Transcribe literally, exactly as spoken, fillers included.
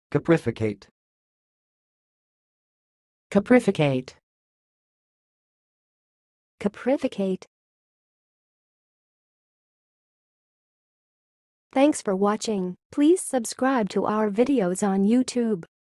Caprificate. Caprificate. Caprificate. Thanks for watching. Please subscribe to our videos on YouTube.